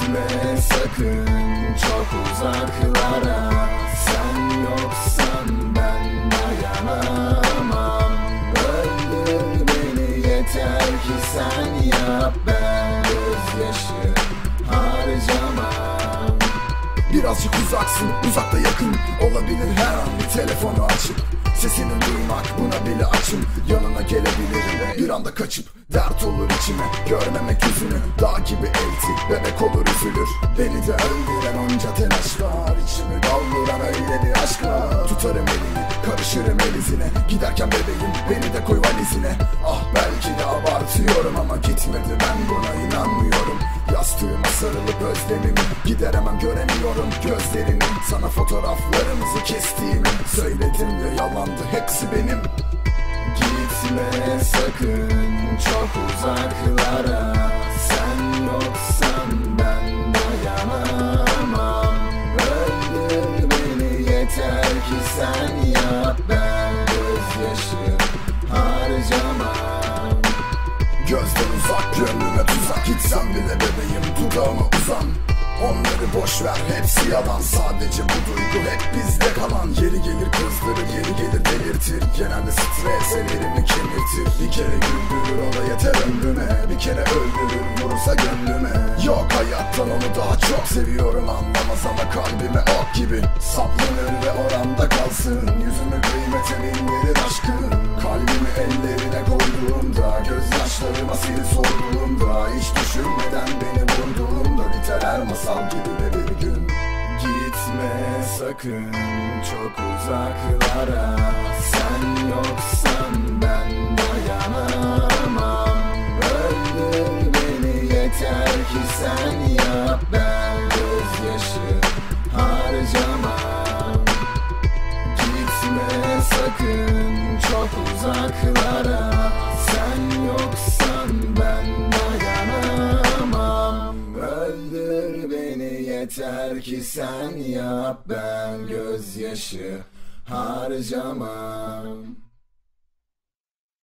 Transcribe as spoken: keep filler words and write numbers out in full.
Gitme sakın çok uzaklara, sen yoksan ben dayanamam. Öldür beni yeter ki sen yap, ben gözyaşı harcamam. Birazcık uzaksın, uzakta yakın olabilir her an, bir telefonu açıp sesini duymak, buna bile açım. Yanına gelebilirim bir anda kaçıp, dert olur içime görmemek yüzünü. Dağ gibi elti, bebek olur üzülür. Beni de öldüren onca telaş var, içimi dolduran öyle bir aşk var. Tutarım elini, karışırım elizine, giderken bebeğim beni de koy valizine. Ah belki de abartıyorum ama gitmedi, ben buna inanmıyorum. Yastığıma sarılıp özlemimi gideremem, göremiyorum gözlerini. Sana fotoğraflarımızı kestiğimi söyledim de yalandı hepsi benim. Gitme sakın çok uzaklara, sen yoksan ben dayanamam. Öldür beni yeter ki sen yap, ben gözyaşı harcamam. Gözden uzak, gönlüme tuzak, gitsem bile bebeğim dudağıma uzan. Onları boş ver, hepsi yalan, sadece bu duygu hep bizde kalan. Yeri gelir kızdırır, yeri gelir delirtir, genelde stres ellerimi kemirtir. Bir kere güldürür, o da yeter ömrüme, bir kere öldürür, vurursa gönlüme. Yok hayattan onu daha çok seviyorum, anlamaz ama kalbime ok gibi saplanır ve oranda kalsın. Yüzümü kıymete bindirir aşkın, kalbimi ellerine koyduğumda, gözyaşlarıma sil sorduğumda, hiç düşünmeden beni vurduğumda biter her masal gibi de bir gün. Gitme sakın çok uzaklara, sen yoksan ben dayanamam. Öldür beni yeter ki sen yap, ben gözyaşı harcamam. Gitme sakın çok uzaklara, sen yoksan ben dayanamam. Öldür beni yeter ki sen yap, ben gözyaşı harcamam.